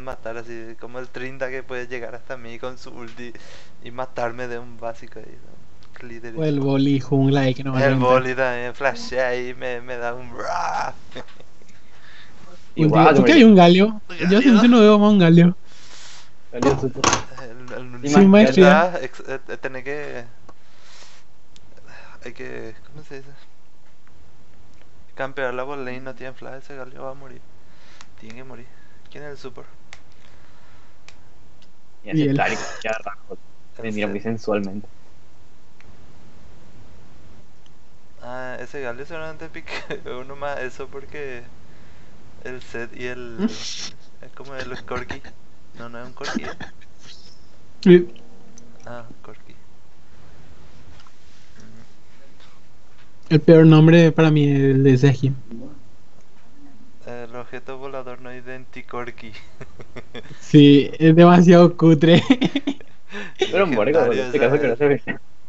matar así, como el 30 que puede llegar hasta mí con su ulti y matarme de un básico ahí, un O el cliderísimo. boli jungla ahí que no va a El reventar. boli también flashea y me da un bra. Ulti, Igual, ¿por qué hombre, hay un galio? Yo hace Galio. mucho no veo más un galio. salió súper. Sin Encima, Ya maestría. está, tenés que. Hay que. ¿Cómo se dice? Campear la bot lane, no tiene flash, ese galio va a morir. Tiene que morir. ¿Quién es el super? y Y ese él. Tarik ya arrancó. El Me mira muy set. sensualmente. Ah, ese galio seguramente pique uno más eso porque el set y el. Es como el Corki. No, no es un Corki, ¿eh? Y Ah, Corki. el peor nombre para mí es el de Seji. El objeto volador no identicorki. Sí, es demasiado cutre. Pero Mórico, en Legendario este caso que ese. no se ve.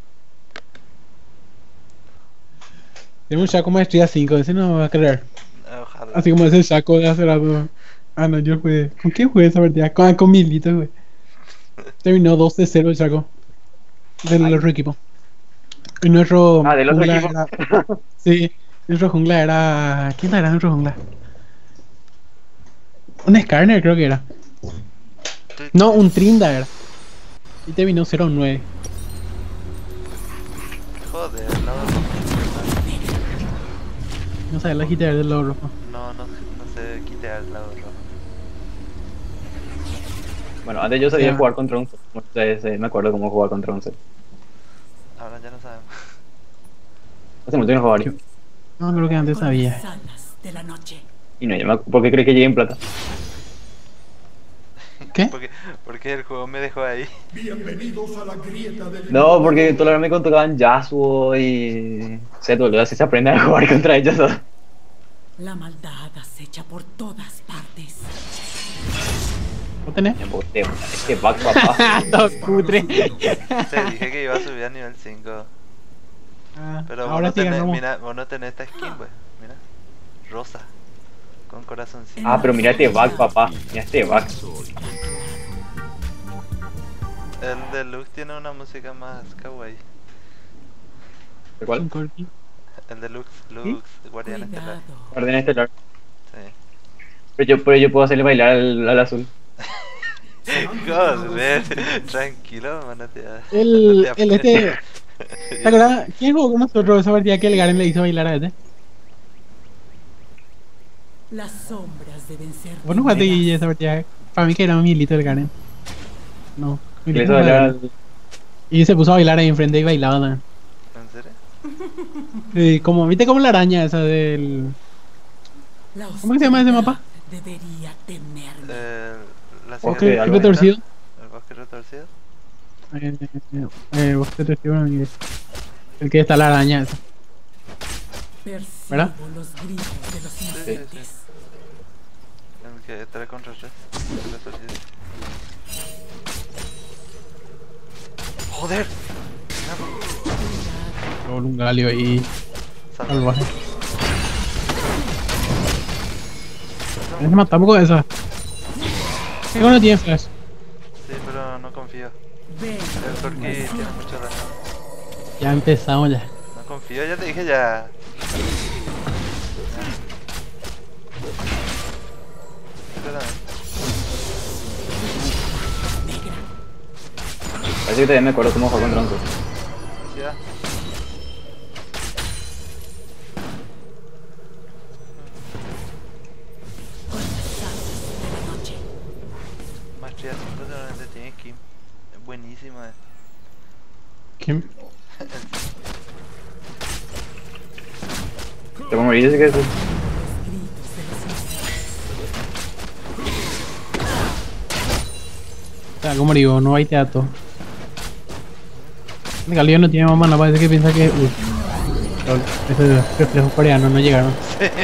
Tiene un Shaco maestría 5, ese no va a creer. Ojalá. Así como ese Shaco de hace rato. Ah, no, yo jugué. ¿Con quién jugué esa partida? Con Milito, güey. Terminó 2-0 el Shaco. Del Ay. otro equipo. Y nuestro Ah, del otro jungla equipo. era. Sí, nuestro jungla era. ¿Quién era nuestro jungla? Un Skarner creo que era. No, un Trinda era. Y terminó 0-9. Joder, no. No sabes la quitar del lado rojo. No sé quitar el lado rojo. Bueno, antes yo sabía jugar contra un set. Entonces, me acuerdo cómo jugar contra un set. Ahora ya no sabemos. Hace mucho que no jugaba. No, creo que antes sabía. Alas de la noche. Y no, ¿por qué crees que llegué en plata? ¿Qué? Porque el juego me dejó ahí. Bienvenidos a la grieta del... No, porque todos los me tocaban Yasuo y Zed, boludo, así se aprende a jugar contra ellos. ¿No? La maldad acecha por todas partes. ¿No tenés? Este back, papá. Todo cutre. Te dije que iba a subir a nivel 5. Ah, Pero vos ahora no, sí tenés, ganamos. mira, vos no tenés esta skin, pues. Mira. Rosa. Con corazoncito. Ah, pero mira este back, papá. Mira este back. El deluxe tiene una música más kawaii. ¿De cuál? Un corky. El deluxe, Lux, Guardián Estelar. Cuidado. Guardián Estelar. Sí. Pero yo puedo hacerle bailar al azul. Joder, tranquilo, manate a. El manate a- este. ¿Te acuerdas? ¿Quién jugó con nosotros esa partida que el Garen le hizo bailar a este? Las sombras deben ser. Vos no jugaste húmedas. Guille esa partida. Para mí que era Milito el Garen. No. Le Milito hizo no bailar era. al... Y se puso a bailar ahí enfrente y bailaba también. ¿En serio? Sí, como, ¿viste como la araña esa del. La ¿Cómo que se llama ese oscuridad mapa? Debería temerme. La Bosque ciudad- algo Retorcido. El bosque retorcido. Bosque retorcido, no, Miguel. El que está la araña esa. Percibo ¿Verdad? los gritos de los sí, inocentes. El que trae contra 3. El retorcido. Joder. Con un galio ahí. Salva. Salvaje. Nos matamos con esa. ¿Qué no tiene flash? Sí, pero no confío. Ven, El Corki tiene mucho daño. Ya empezamos ya. No confío, ya te dije ya. Espera. Parece que todavía me acuerdo cómo jugar contra un set. Ya. de la noche. Maestría 5 seguramente tiene Kim. Es buenísima. ¿Quién? Te voy a morir, así que... Los gritos de los inocentes. O sea, como digo, no hay teatro. El galio no tiene más mana, parece que piensa que. Uy. Esos reflejos coreanos no llegaron.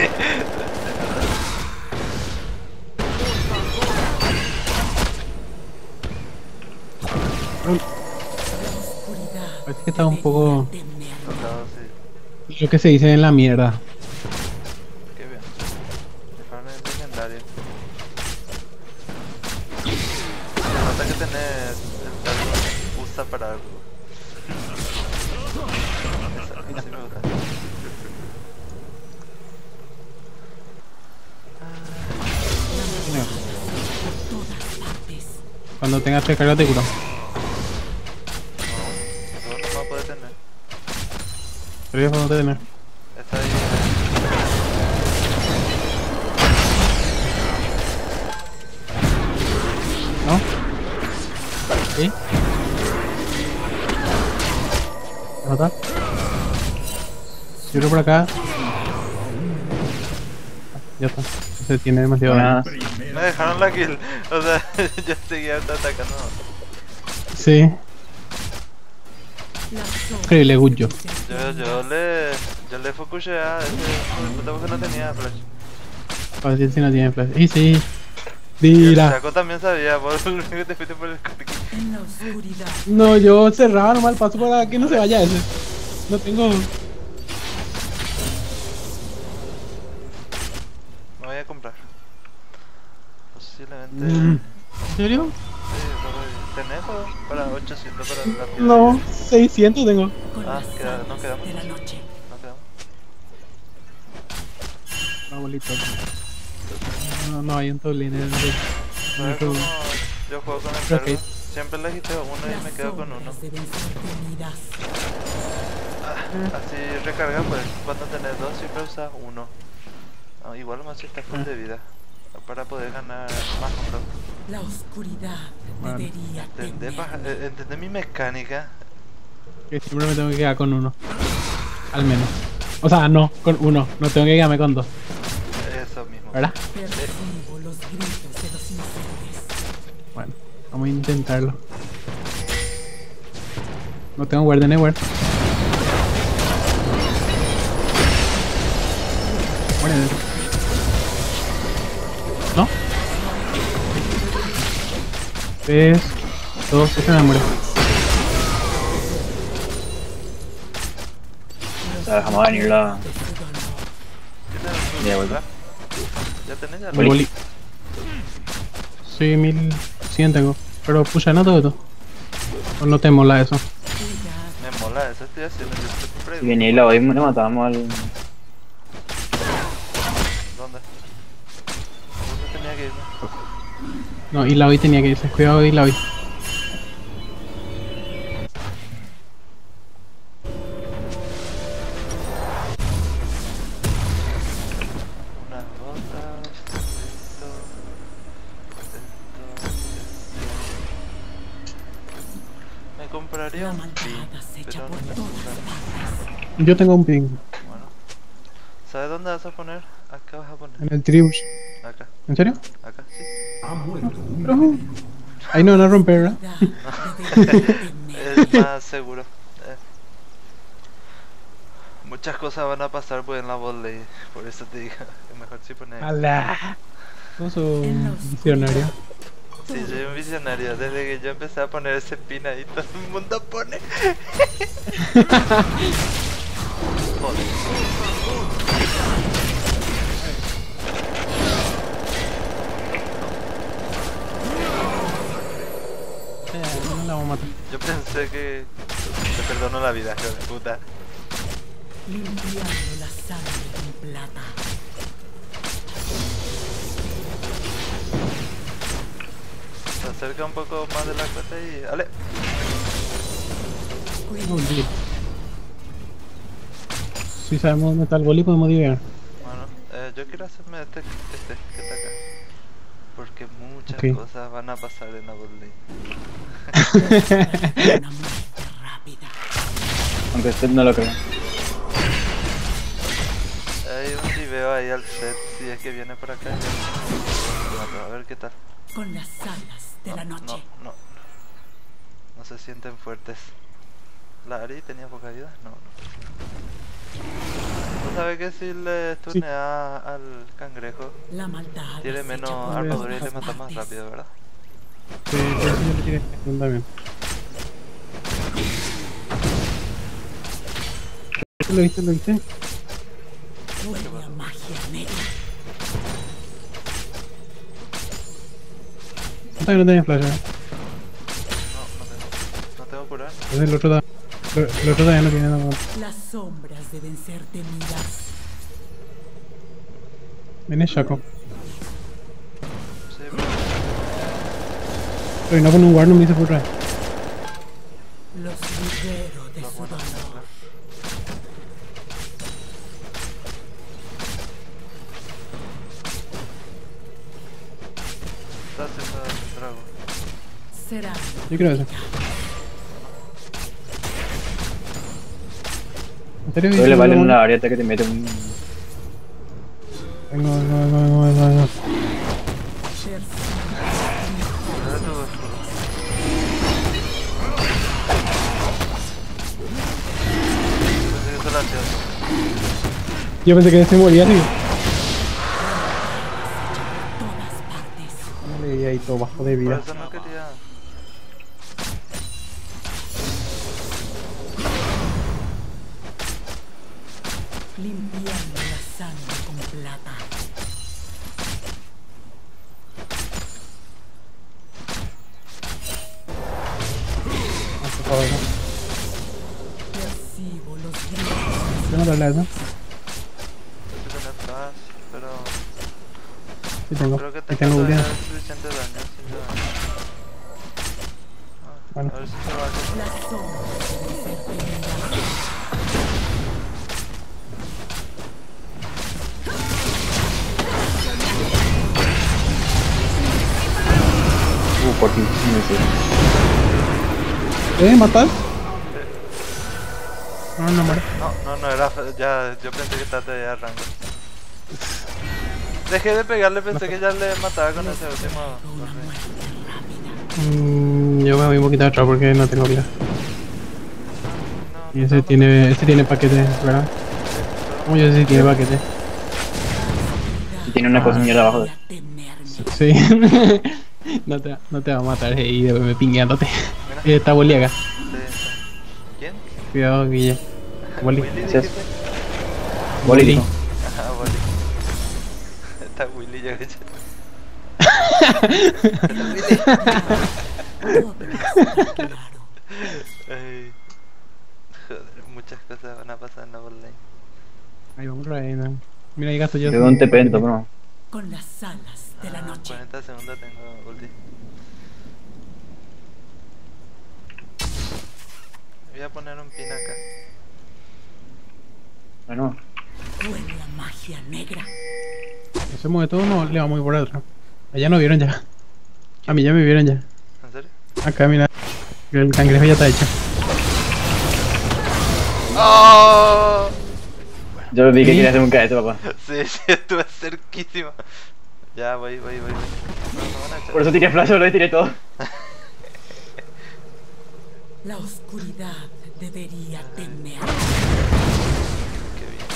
Oscuridad. Parece que está un poco. Debería temerme. Tocado, sí. Lo que se dice en la mierda. Qué bien. Dejaron el legendario. nota que tenés el cargo usa para algo. Esa sí me gusta. Cuando tengas 3 cargas te curo. No, no va a poder tener. Pero yo puedo tener. Está ahí. ¿No? ¿Sí? ¿Mata? Tiro por acá. Ya está. Se tiene demasiado daño. Buenas. Me dejaron la kill. O sea, yo seguía atacando. Sí. Increíble, good job. Yo le focuseé a ese hijo de puta porque no tenía flash. Fácil si no tiene flash. Y sí. Y el Mira. Chaco también sabía, vos lo único que te fuiste por el corki. En la oscuridad. No, yo cerraba nomás el paso para que no se vaya ese. No tengo. Me voy a comprar. Posiblemente. ¿En serio? Sí, ¿tenés para 800 para la piedra? No, 600 tengo. Con Ah, las queda- no alas quedamos. de la noche. No quedamos. No, bolito. No hay un toblín en el. ¿Sabes cómo yo juego con el Creo cargo? que- Siempre le quité uno y me quedo con uno. Las deben ser temidas. Así recarga pues, cuando tenés dos siempre usas uno. Ah, igual más si estás full de vida. Para poder ganar más control. La oscuridad Bueno. debería ¿Entendés, temerme. ¿Entendés mi mecánica? Que siempre me tengo que quedar con uno. Al menos. O sea, no, con uno. No tengo que quedarme con dos. Eso mismo. ¿Verdad? Percibo los gritos de los inocentes. Bueno, vamos a intentarlo. No tengo ward anywhere. Muere. ¿No? 3, 2, ese me muere. O sea, dejamos venir la. ¿Tienes Ya, el vuelvo. ¿verdad? ¿Ya tenés ya? El boli. Sí, 1100 tengo. Pero pucha, no todo esto. ¿O no te mola eso? Me mola, eso estoy haciendo. Yo estoy compré. Si venía y la hoy le matamos al. ¿Dónde? ¿Dónde tenía que irme? No, y la hoy tenía que irse. Cuidado, y la hoy. Unas botas, esto. Me compraría La un maldad pin, acecha pero por no me todas gusta. Yo tengo un ping Bueno, ¿sabes dónde vas a poner? Acá vas a poner. en el tribus. Acá, ¿En serio? acá, sí. Ha muerto un Pero- enemigo. Ahí no van a romper, ¿verdad? debería temerme. Es más seguro. Muchas cosas van a pasar pues en la volley, por eso te digo, es mejor si pones. ¡Hala! Sos En la un oscuridad. visionario. Sí, soy un visionario, desde que yo empecé a poner ese pin ahí, todo el mundo pone. Joder. No la vamos a matar. Yo pensé que te perdono la vida, hijo de puta. Limpiando la sangre en plata. Se acerca un poco más de la cuenta y. ¡Ale! No, sí. Si sabemos dónde está el boli, podemos dividir. Bueno, yo quiero hacerme este que está acá. Porque muchas Ok. cosas van a pasar en la volley. Una muerte rápida. Aunque usted no lo creo. Hay un veo ahí al set, si es que viene por acá. A ver qué tal. Con las alas de la noche. No se sienten fuertes. ¿La Ari tenía poca vida? No. ¿Tú sabes que si le stunea al cangrejo, La maldad tiene acecha menos por armadura y le todas mata más partes. rápido, verdad? Sí, por eso yo le tiré stun también. ¿Lo viste? ¿Lo viste? Huele a magia negra. Hasta que no tenía flash, ¿eh? ver. Entonces el otro, el otro todavía no tiene nada. Las sombras deben ser temidas. Viene Shaco. Sí, Pero no con un guard no me hice por atrás. Los libero de los su buenos dolor. junglas. Está haciendo el drago. Será Yo creo eso. ¿En serio? Todo le vale en una varieta que te mete un... Vengo. Dale tu escudo. Pensé que se la hacía. Yo pensé que se moría así. todas partes. No le di ahí todo bajo de Por vida. eso no quería. Limpiando la sangre con plata. Por favor, ¿no? Percibo los gritos. Yo no darle a eso. Sí tener paz, pero Sí tengo. creo que Ahí tengo tengo todavía Julián. suficiente daño. Así que... Bueno. A ver si se va a hacer. Las sombras deben ser temidas. por fin, no sé. ¿Matar? No muere. No era. Ya, yo pensé que estaba de rango. Dejé de pegarle, pensé que ya le mataba con ese último. Yo me voy un poquito atrás porque no tengo vida. Y ese tiene paquete, ¿verdad? Como yo sé si tiene paquete. Y tiene una cosa mierda abajo. Sí. no te va a matar y me pingueándote. Está Bolí acá. ¿Quién? Cuidado, Guille. Bolí. ¿Willy Gracias. dijiste? Bolí. Ajá, Willy. Está Willy ya que Ay, joder, muchas cosas van a pasar en la online. Ahí vamos otra vez, ¿no? Mira, ahí gasto yo. Te doy un TP, bro. Con las alas de la noche. 40 segundos tengo ulti. Voy a poner un pin acá. Bueno, Huele a magia negra. Hacemos de todo, no le vamos a ir por atrás. Allá no vieron ya. A mí ya me vieron ya. ¿En serio? Acá, mira. El cangrejo ya está hecho. ¡Oh! yo vi que quería hacer un cadete, papá. Sí, estuve cerquísimo. Ya, voy. No, no van a echar. Por eso tiré flash, lo tiré todo. La oscuridad debería temer. Qué bien.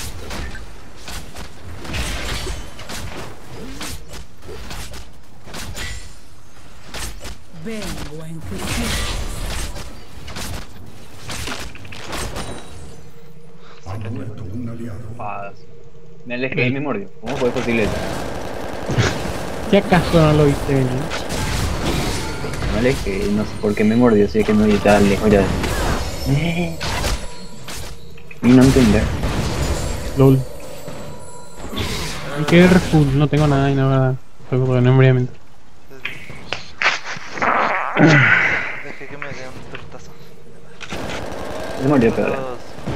Vengo a enjuiciar. Ha muerto un aliado. Padas. Me alejé y me mordió. ¿Cómo fue posible eso? ¿Qué acaso no lo viste venir? Me alejé y no sé por qué me mordió, si es que no estaba lejos ya. Y no entender. LOL. ¿Y qué refull? No tengo nada y nada. Tengo que no embriagamiento. Dejé que me dé un tortazo. Me mordió, pero. Todos-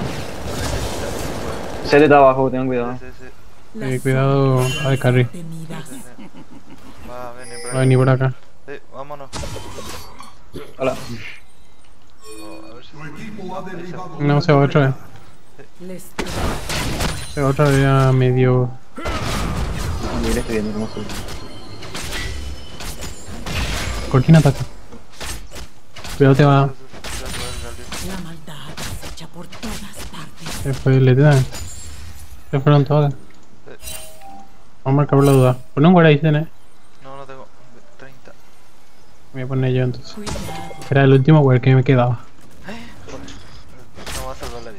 Se está abajo, tengan cuidado. Sí. Las Cuidado, sombras a carry. temidas. Va a venir por Va a venir por acá. Sí, vámonos. Hola. Oh, a ver si... Tu equipo ha derribado. No, se va otra vez. Les Se va otra vez a medio. Yo le estoy viendo cómo sube. Cortina ataca. Cuidado, te va. La maldad acecha por todas partes. Se fue el LT. Se fueron todas. Vamos a marcar por la duda. Pon un guarda ahí, ¿eh? No tengo 30. Voy a poner yo entonces. Cuidado. Era el último guard que me quedaba. No va a salvar la vida.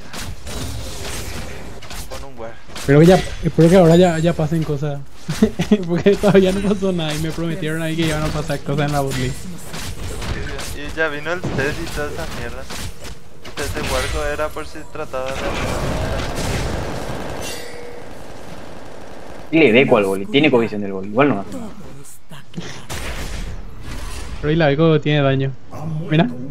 Pon un guard. Pero ya, espero que ahora ya pasen cosas. Porque todavía no pasó nada y me prometieron ahí que iban a pasar cosas en la botlane. Y ya vino el set y todas esas mierdas. intenté jugar era por si trataba de hacer. Y le deco al gol, tiene cohesión del gol, igual no. Todo está claro. Pero ahí la Eco tiene daño. Ha muerto Mira. un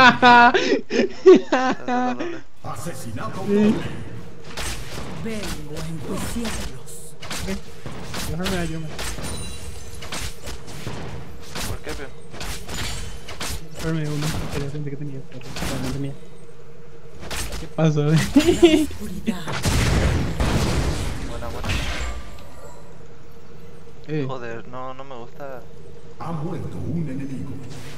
enemigo. Asesinato doble. Vengo a enjuiciarlos. Déjame ayudarme. ¿Por qué, pio? Déjame uno. Interesante que tenía. Pero no tenía. ¿Qué pasó? La oscuridad. Buena. Joder, no me gusta. Ha muerto un enemigo.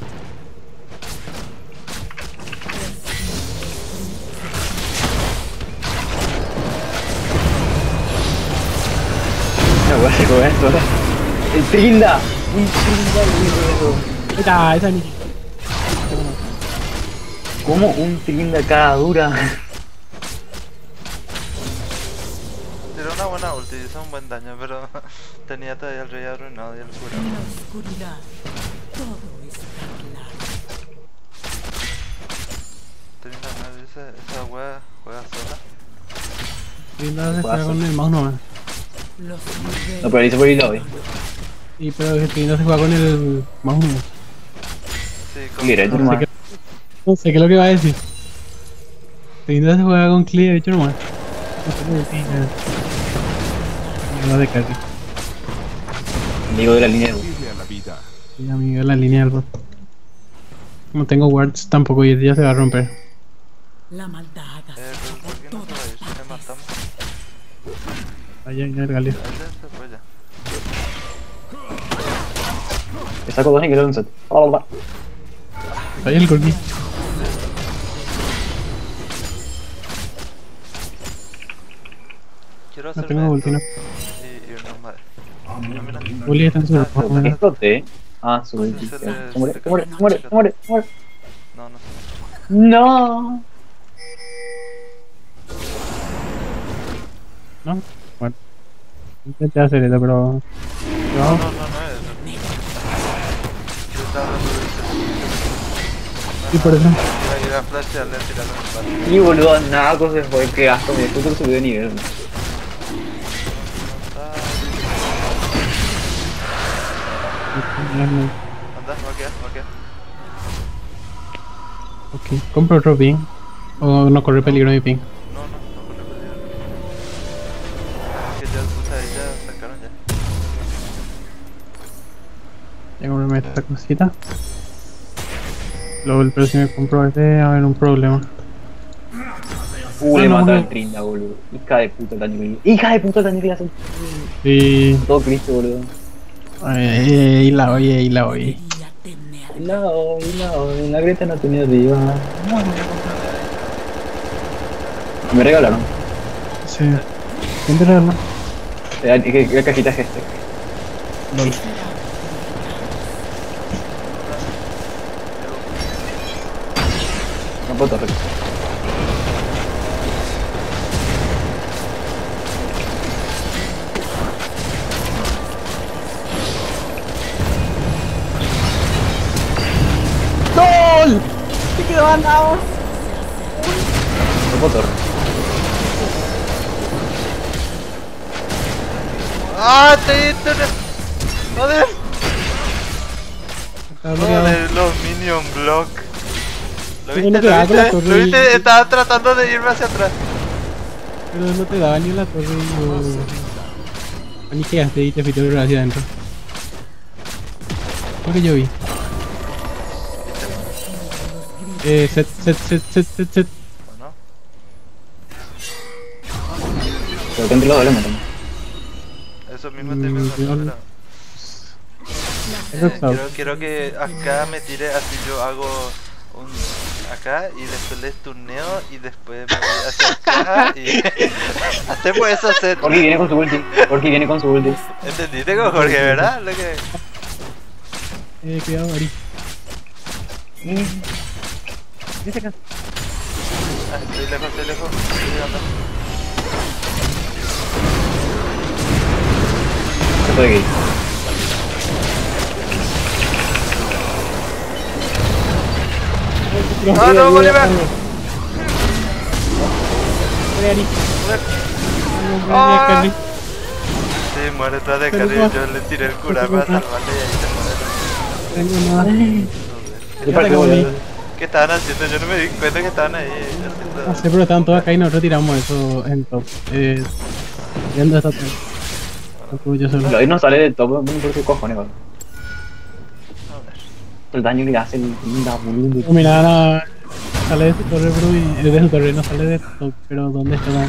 No voy a hacer con esto, ¿no? El Trinda, un Trinda eso. Esa, esa ni. ¿Cómo un Trinda cara dura? Tiró una buena ulti, hizo un buen daño, pero tenía todavía el rey arruinado y el cura. En la oscuridad. Todo está claro. Trinda, ¿no? Esa wea juega sola. Linda se juega con el mouse nomás. Los niveles. No, pero ahí se puede ir lobby. Sí, pero Linda se juega con el mouse nomás. Sí, con Directo No sé nomás. qué, no sé qué es lo que va a decir. Linda se juega con clic derecho nomás. No sé qué decir. No de carga. Amigo de la línea de bus. Sí, amigo, la línea del bot. Como tengo wards tampoco y ya se va a romper. La maldad pero acecha ¿por por qué no se va a todas ir? Le partes. matamos. Allá en el galio. Ahí se fue ya. Le saco dos y quiero un set. Oh, Ahí el Gorky. Quiero No hacer tengo ulti, no. y irnos madre. Ha muerto un Uli está en su Ah, ropa. exploté. Ah, su ulti. Se Se le- muere, se se muere, le- se muere, se muere, se muere. No sé. No. ¿No? Bueno. Intenté hacer eso, pero. No No. es eso. Yo estaba hablando de Y por eso. ir a flashearle, tirarle un par. Y boludo, nada, cosa se fue que gasto mi puto subió de nivel. Anda, va a quedar. Ok, compro otro ping. O no corre peligro mi ping. No corre peligro. Que ya, o sea, ya sacaron ya. Ya compré esta cosita. Luego el precio me compro este, a ver un problema. Le no, mata no. al Trinda, boludo. Hija de puta el daño que le hija de puta el daño que le hace. Y. Todo Cristo, boludo. Y la oye, y la oye. Quería tener. La grieta no tenía arriba. Me regalaron. Sí. ¿Quién te regaló? ¿Qué cajita es este? LOL. No puedo torre. ¡LOL! ¡Se quedó ganado! No puedo torre. ¡Ah, te hice una... ¡Joder! Está bloqueado. Joder, los minion block. ¿Lo Pero viste? no te da con la torre ¿Lo y- viste? Estaba tratando de irme hacia atrás. Pero no te daba ni la torre y ni quedaste y te fuiste hacia adentro. Lo que yo vi. Set. Bueno, Pero que entre los dos le matan. eso mismo estoy pensando, no. pero... Eso está. quiero que acá me tire así, yo hago un... acá y después le stuneo y después me voy hacia acá y... hacemos eso set. Porque viene con su ulti. Porque viene con su ulti. ¿Entendiste con Jorge, verdad? Lo que... Cuidado, Ari. Vete acá. Ah, estoy lejos, estoy llegando. Se puede ir. ¡Ah, no, Bolívar! Corre, Ari. No, ¡Ah! Carry. Sí, muere tras de Pero Carry. no. Yo le tiré el cura para salvarle y ahí se muere. Tengo nada. ¿Qué Ya parte, tengo boludo? mi- ¿Qué estaban haciendo? Yo no me di cuenta que estaban ahí haciendo... No sé, pero estaban todos acá y nosotros tiramos eso en top. Viendo esta top. Lo tuyo solo. Lo no sale del top, no me importa qué cojones, boludo. A ver. El daño que le hace el boludo. No, mira, ahora sale de su torre, bro, y de su torre no sale de top, pero ¿dónde está?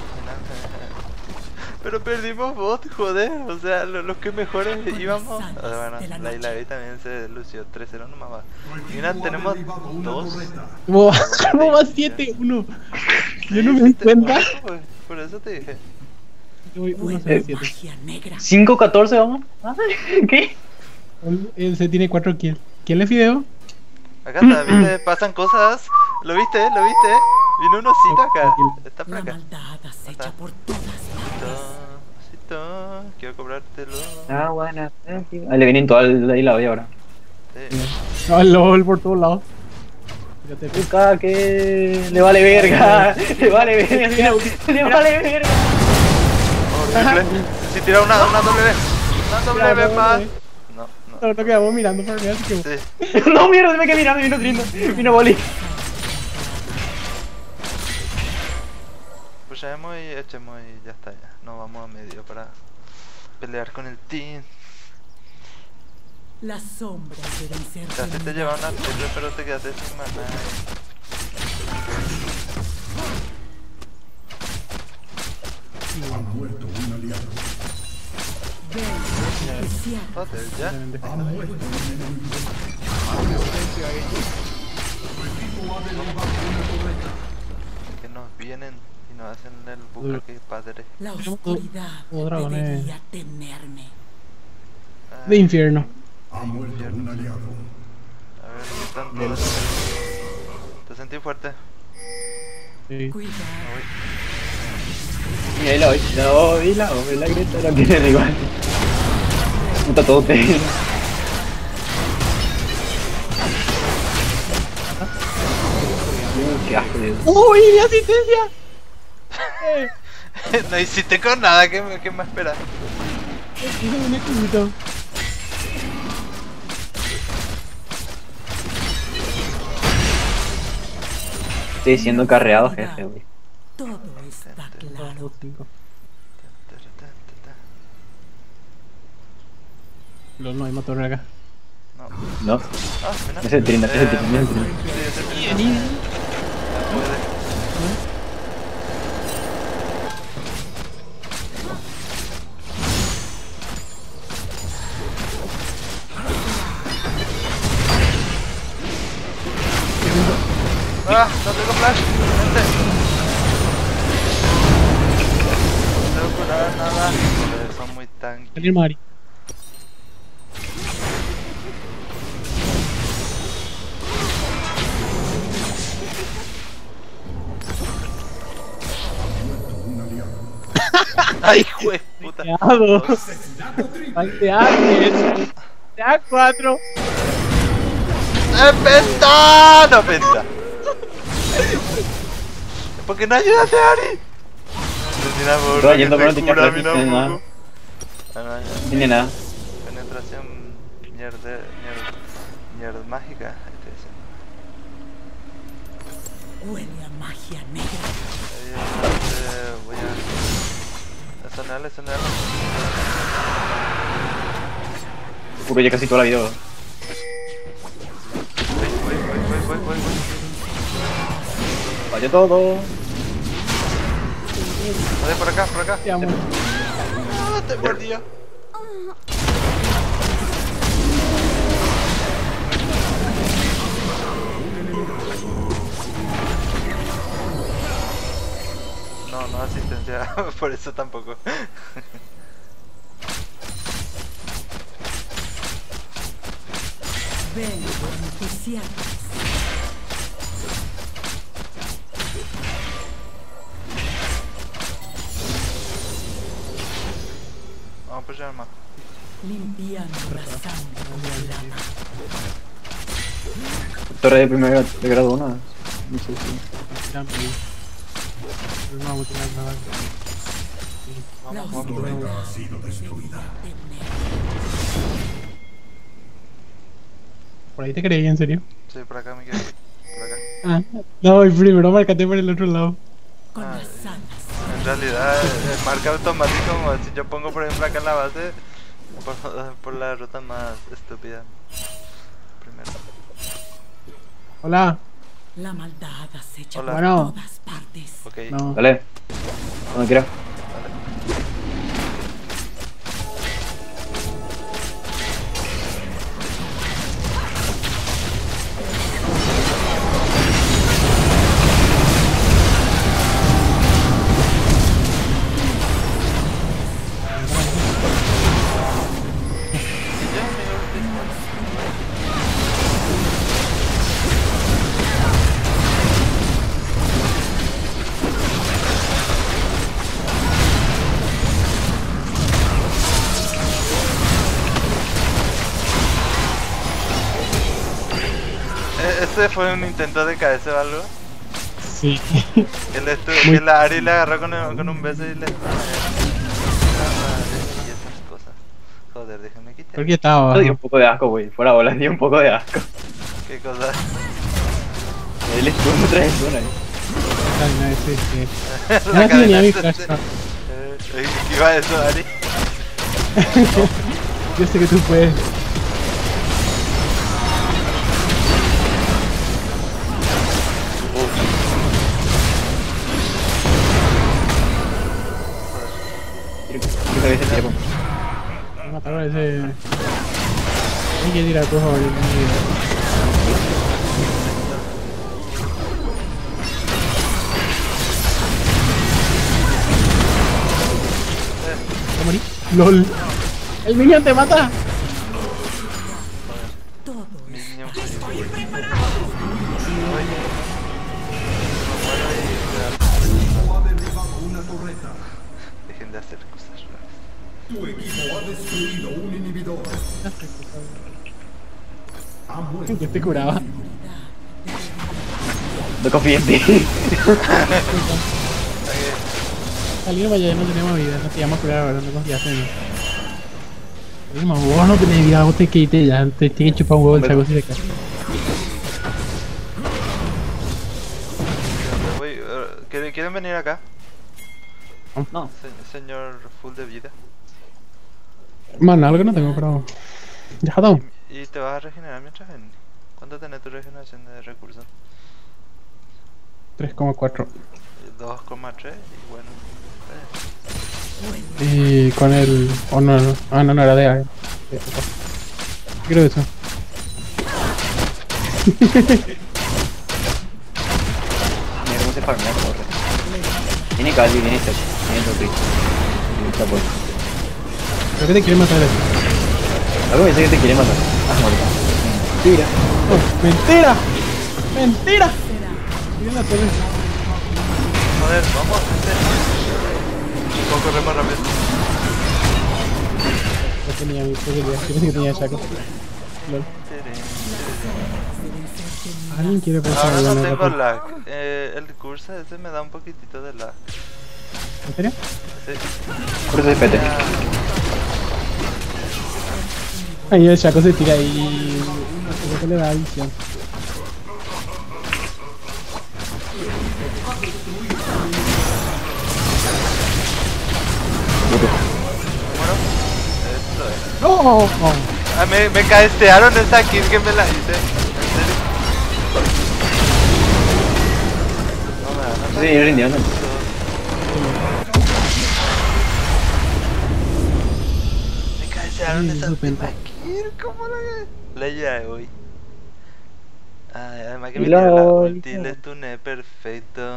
Pero perdimos bot, joder. O sea, los que mejores íbamos. Bueno, la Isla B también se lució 3-0 nomás va. Mira, tenemos dos. ¿Cómo va 7-1? Yo no me di cuenta. Por eso te dije. Yo voy Vuelve 1-0-7. magia negra. 5-14, vamos. Ah, ¿qué? Él se tiene 4 kills. ¿Quién le fideo? Acá está, viste, pasan cosas. ¿Lo viste? ¿Lo viste? Vino un osito acá. Está por La acá. maldad acecha por todas partes. Osito, quiero cobrártelo. Ah, bueno. Ahí le vienen toda ahí la voy ahora. Sí. No, el LOL por todos lados. Fíjate, Puta, que le vale verga. Le vale verga. Le vale verga. Horrible. Si tira una W. Una W no, más. no. No, no. nosotros quedamos mirando por mí, así que... Sí. No, mierda, me quedé mirando, vino Trindo. Vino Boli. Pushemos y echemos y ya está ya. Nos vamos a medio para pelear con el team. Las sombras deben ser. O sea, si te lleva una triple pero te quedaste sin maná. Ha muerto un aliado. Joder, ya. Ha muerto un enemigo. Que nos vienen y nos hacen el buque padre. La oscuridad Como dragones. debería temerme. De infierno. Ha muerto un aliado. A ver, ¿qué tanto? ¿Te sentí fuerte? Sí. Cuidado. Uy. Y ahí la voy. La grita la tienen igual. Puta todo te. Qué asco, Dios. ¡Uy, mi asistencia! No hiciste con nada, ¿qué me esperas? Hice un escudito. Estoy siendo carreado, jefe, güey. Todo está claro. LOL, no hay motor acá. No. No, Ah, mira. es el Trinda, es el Trinda, es el Trinda. Sí, es el Trinda. Ya puede. Ah, no tengo flash. Vente. No tengo curar nada. Joder, son muy tanques. Salir Mari. Un aliado. Ay, hijo de puta. Cuidado. Asesinato triple. Falteaste. Ya 4. ¡Penta! No, penta. ¿Por qué no ayudaste a Ari? Mira, por Estoy yendo, pero no te cura, quiero mira, hacer nada. poco. Ah, no, ya. No tiene nada. Penetración mierda mágica. Este es. Huele a magia negra. Voy a sonarle. Puro ya casi toda la vida. Voy. Vaya todo. Vale, por acá. Te amo. Ah, te mordió. No asistencia, por eso tampoco. Vengo entusiastas. Vamos a apoyar más. Limpiando la sangre con el lama. Torre de primer de grado 1. No sé si. No vamos a tirar nada. La Tu oscuridad torreta ha sido destruida. Por ahí te creí, en serio. Sí, por acá me quedo. Por acá. Ah, no, y primero márcate por el otro lado. con Ah, las sanas. En realidad, marca automático, como si yo pongo por ejemplo acá en la base, por la ruta más estúpida. Primero. Hola. La maldad acecha Hola. por Bueno. todas partes. Ok. No. Dale. Cuando quiera. Y ya, mi ulti. ¿Ese fue un intento de caerse o algo? Sí. Que la Ari le agarró con un beso y le... Y esas cosas. Joder, déjame quitar. Creo que estaba Dio un abajo. poco de asco, güey. Fuera bola, dio un poco de asco. ¿Qué cosa? Él estuvo en otra zona. Ay, no, sí, sí. La Ah, sí, venía mi cadena. flash. No. ¿Qué iba eso, Ari? Yo sé que tú puedes. Quiero que ese tiempo. Voy a matar a ese. Hay que tirar, por favor. ¿Te morí? ¡Lol! ¡El minion te mata! Todo es Minion. O ha derribado una torreta. Dejen de hacer cosas raras. Tu equipo ha destruido un inhibidor. Ha muerto. Que te curaba. No confío en ti. Salir para allá, no tenemos vida. No te llamo a curar ahora, no confías en mí. Salimos, vos no tenés vida, vos te quité ya. Te tienes que chupar un huevo el saco si te cae. ¿Quieren venir acá? No. Señor full de vida. Mano, algo no tengo, pero. Ya está. Y te vas a regenerar mientras ven. ¿Cuánto tenés tu regeneración de recursos? 3,4. 2,3 y bueno. Y con el. Oh, no, no. Ah, no, no era de A. Creo eso. Mira cómo se farmea, corre. Viene Cali, viene Seth, viene Totri. Creo que te quiere matar eso. Algo me dice que te quiere matar. Ah, muerto. Mentira. Oh, ¡mentira! ¡Mentira! Miren la torre. Joder, vamos, gente. Puedo correr más rápido. No tenía mi posibilidad. Yo pensé que tenía Shaco. Lol. ¿Alguien quiere pasar Ahora no alguna tengo otra? lag. El curso ese me da un poquitito de lag. ¿En serio? Sí. Por eso es pete. Ah, Ahí el Shaco se tira y. No sé qué le da visión. bueno, esto es. ¡No! Ah, me caestearon esa kill que me la hice. ¿En serio? No me da, no Sí, rindió, ¿no? Me caestearon Sí, esa su penta. kill, ¿cómo la leía de hoy? Ay, además que me Y tiró la lol. ulti, le stuné perfecto.